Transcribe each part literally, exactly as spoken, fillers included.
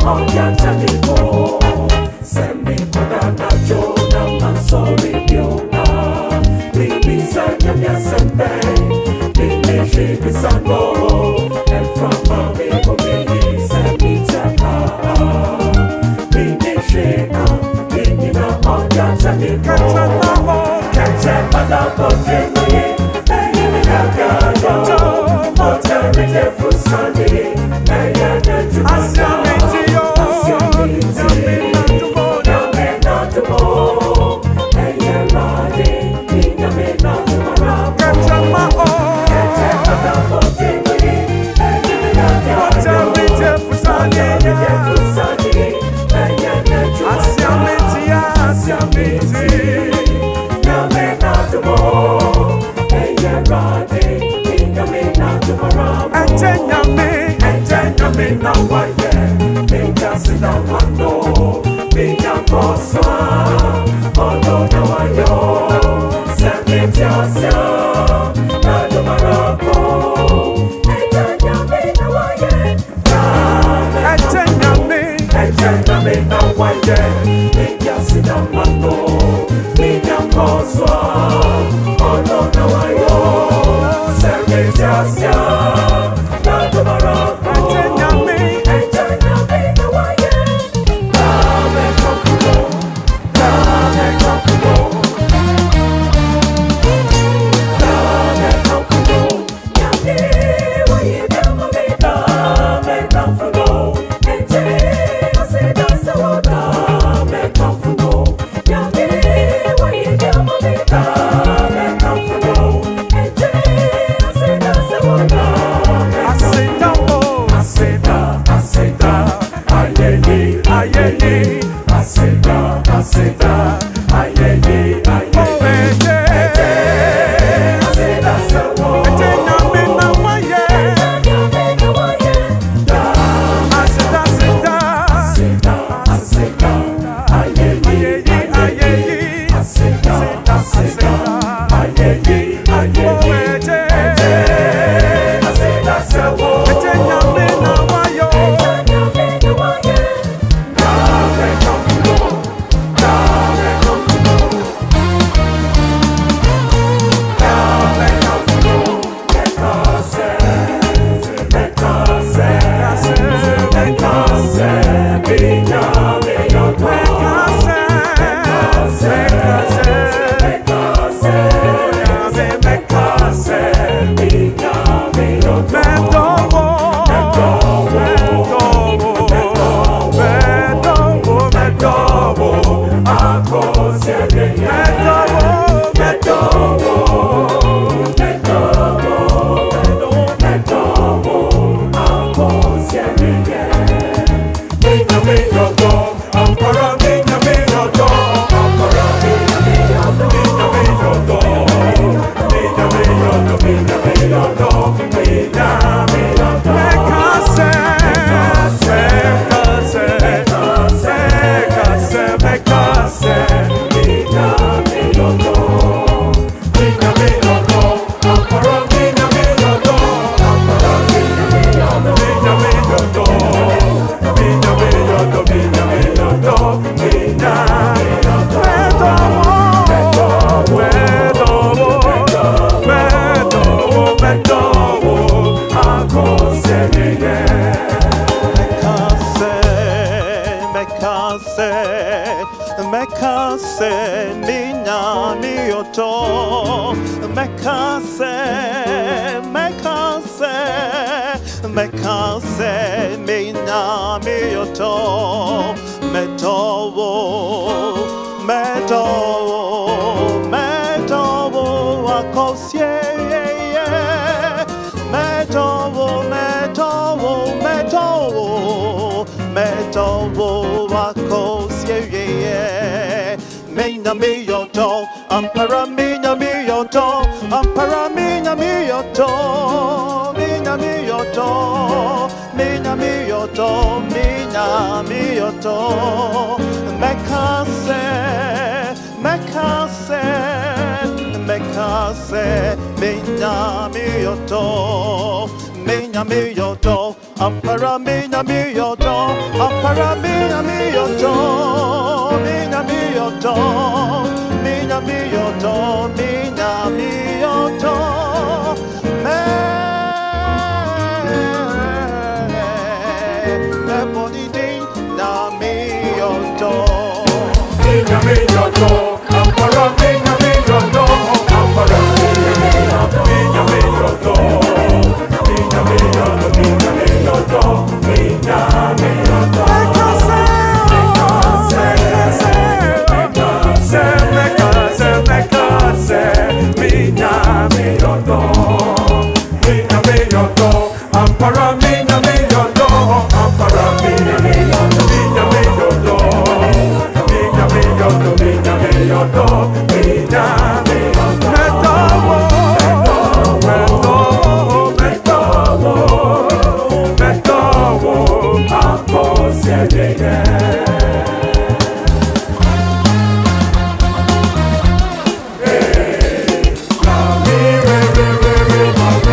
oya chaniko Semi padana jona mansori biona Bibi sanya mya sembe Bibi shibi sango And from mommy bumi semi chaka Bibi shika Bibi na oya chaniko Kache padako jimui Eyi mi nagayo Moja rije fusani Eya neju Asiamiti yo Mekase, Minyami Yoto, Minyami Yoto, Ampara mina miyoto, ampara mina miyoto, mina miyoto, mina miyoto, mina miyoto. Me, me bonidi na miyoto. Mina miyoto, ampara mina miyoto, ampara mina miyoto, mina miyoto, mina miyoto, mina miyoto, mina miyoto. Mekase, mekase, mekase, mina miyoto, mina miyoto, ampara mina miyoto, ampara mina miyoto, mina miyoto. Mina miyoto, mina miyoto, mina miyoto. Metowo, metowo, metowo, akosiyedeye. Hey, la mi re re re re ma re.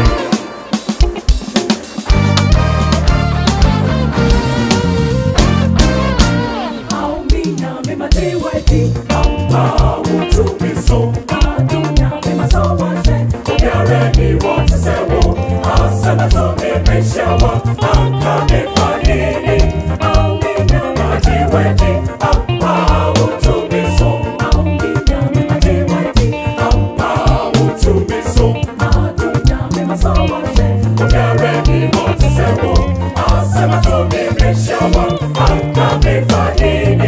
Au mina me matiweti, amba utu miso, adunya me masawaje. Obiare ni wati sewo, asana to me meshawa, anka me fanini. Au mina me matiweti, amba utu miso, au mina me matiweti, amba utu miso, adunya me masawaje. Obiare ni wati sewo, asana to me meshawa, anka me fanini.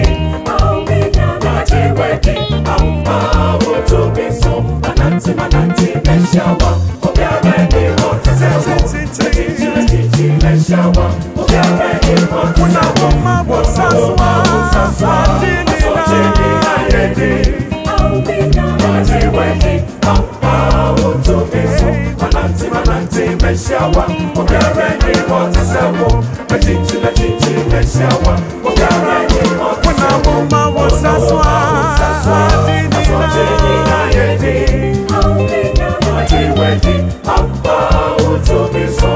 Mananti, mananti, meshawa, obiare ni wote sewo. Chichi, chichi, meshawa, obiare ni wote sewo. Wosaswa, wosaswa, asojini na yedi. Majiweki, papa, utumiso. Mananti, mananti, meshawa, obiare ni wote sewo. Chichi, chichi, meshawa, obiare ni wote sewo. Wosaswa, wosaswa, asojini na yedi. Majiweki, papa, utumiso.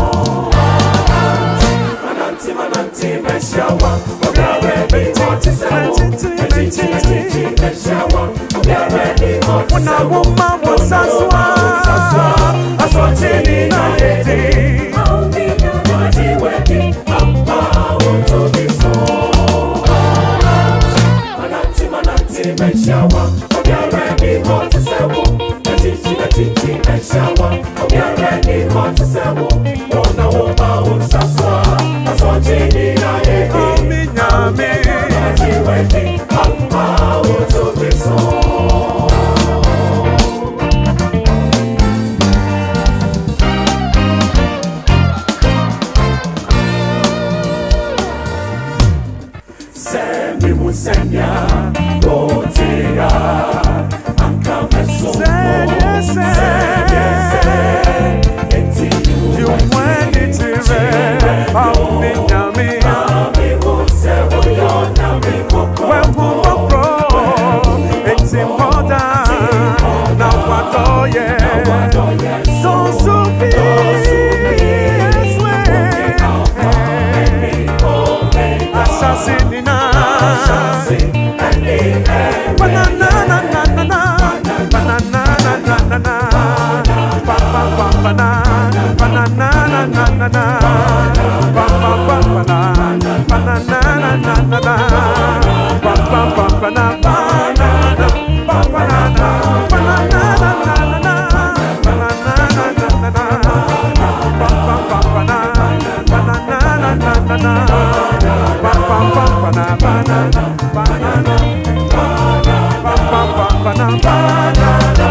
Mananti, mananti, meshawa, obiare ni wote sewo. Chichi, chichi, meshawa, obiare ni wote sewo. Wosaswa, asojini na yedi. Majiweki, papa, utumiso. Mananti, mananti, meshawa, obiare ni wote sewo. Chichi, chichi, meshawa, obiare ni wote sewo. Ona oma usaswa, asojini na yedi. Majiweki, papa, utumiso. Semi musenya, rotia, anka mesomo. Senye se, eti uwe, ami nyami, ami usewo yo nami moko. Wepumokro, eti moda, na wadoye, so sufi, eswe, assassinina, banana, na na na na, banana, na na na na, pa pa pa banana, banana, na na na na, pa pa pa banana, banana, na na na na, pa pa pa banana, banana, pa banana, banana, na na na na, banana, na na na na, pa pa pa banana, banana, na na na na, pa pa pa banana, banana, banana, pa pa pa banana, banana.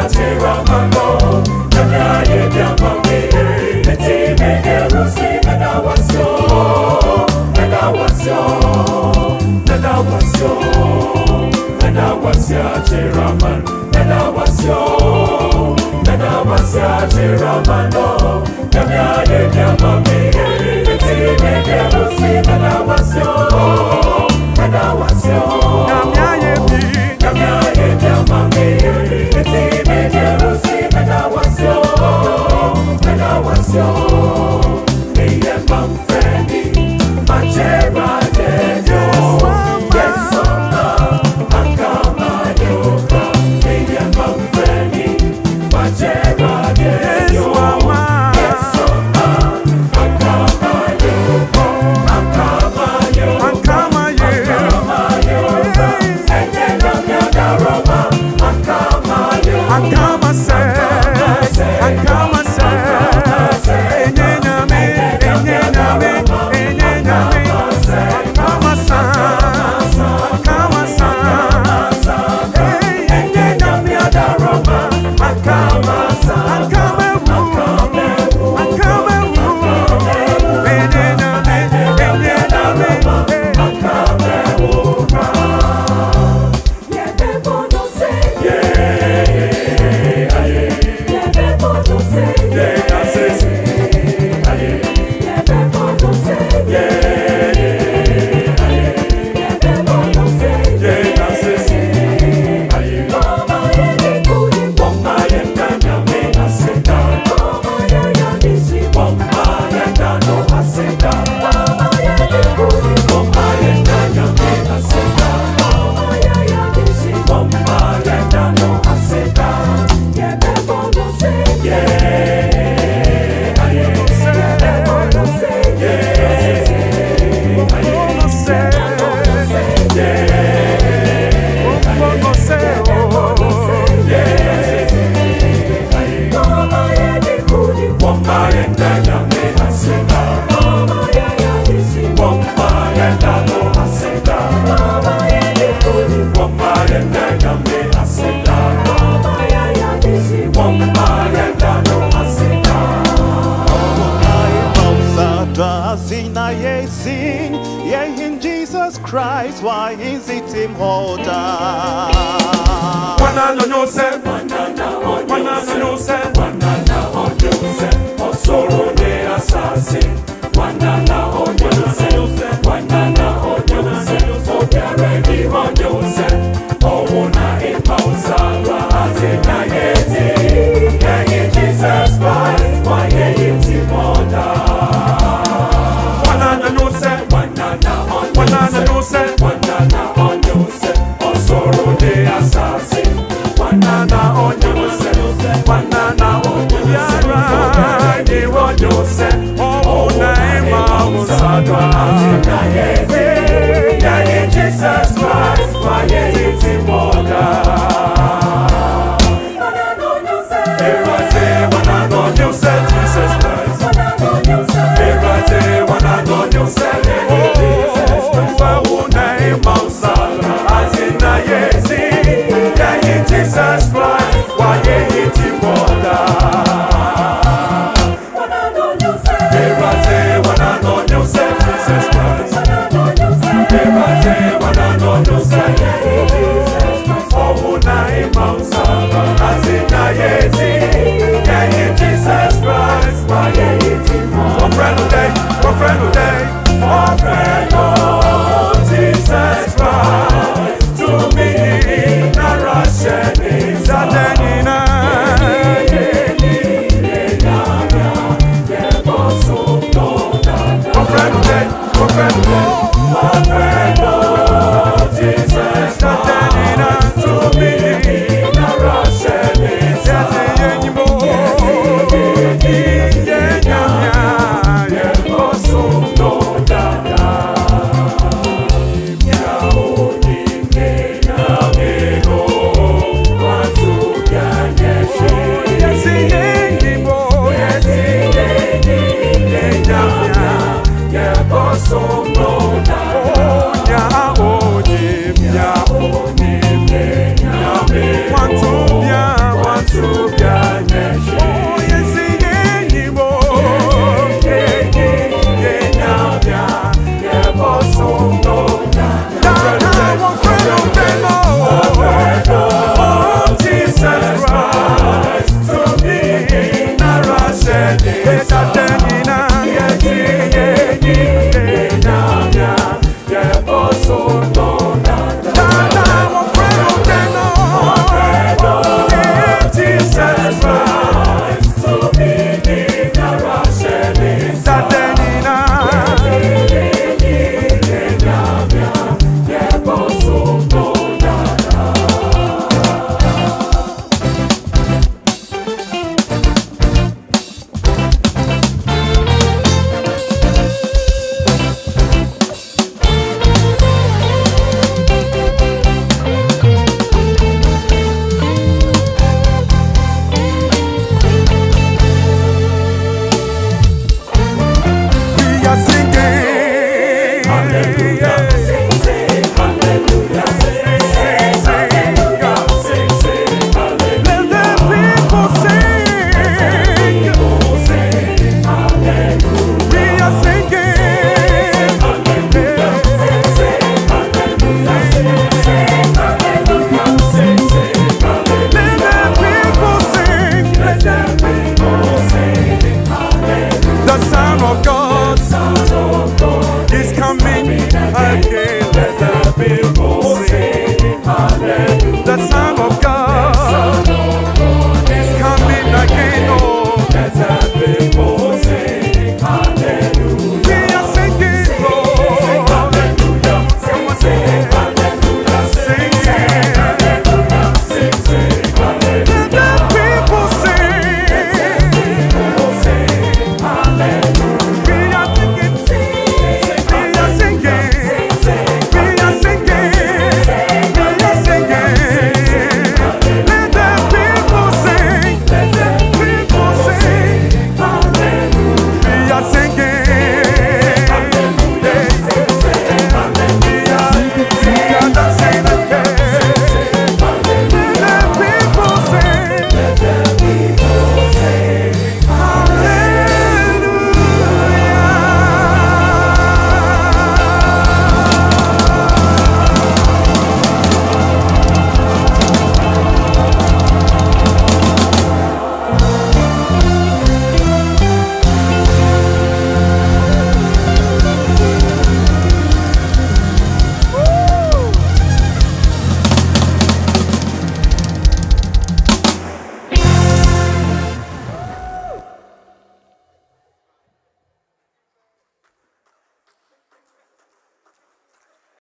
Chiramano, Namyaye Diamami, Netime Gerusi, Nadawasyo, Nadawasyo, Nadawasyo, Nadawasya Chiraman, Nadawasyo, Nadawasya Chiramano, Namyaye Diamami, Netime Gerusi, Nadawasyo, Nadawasyo, Namyaye Di, Namyaye Diamami, Netime Gerusi, Nadawasyo, Nadawasyo, Meye Mamfeni, Machera Dejo, Yes Mama, Akama Yoka, Meye Mamfeni, Machera Dejo, Yes Mama, Akama Yoka, Akama Yoka, Akama Yoka, Enye Namya Daroma, Akama Yoka, Akama Se, Akama Se, Enye Name, Enye Name, Enye Name, Akama Sa, Akama Sa, Enye Namya Daroma, Akama Sa, Akama Wu, Akama Wu, Enye Name, Enye Name, Akama Wu. In Jesus Christ, why is it him hold on? Wanana no se, wanana no se, wanana on you se, osoro ne asasi. Wanana on you se, wanana on you se, obiaredi on you se, owuna ipausala azina yeti. Yeah, in Jesus Christ, why is him hold on? Wanana no se, wanana on you se, wanana on you se, osoro ne asasi. Wanana on you se, wanana on you se, on you se, oh naima musadwa azina yeti. Yeah, in Jesus Christ, why is him hold on? Erate, wanana on you se, Jesus Christ. Erate, wanana on you se, Jesus Christ. Oh naima musadwa azina yeti. Yeah, in Jesus Christ, why is him hold on? Erate, wanana on you se, Jesus Christ. Erate, wanana on you se, Jesus Christ. Oh naima musadwa.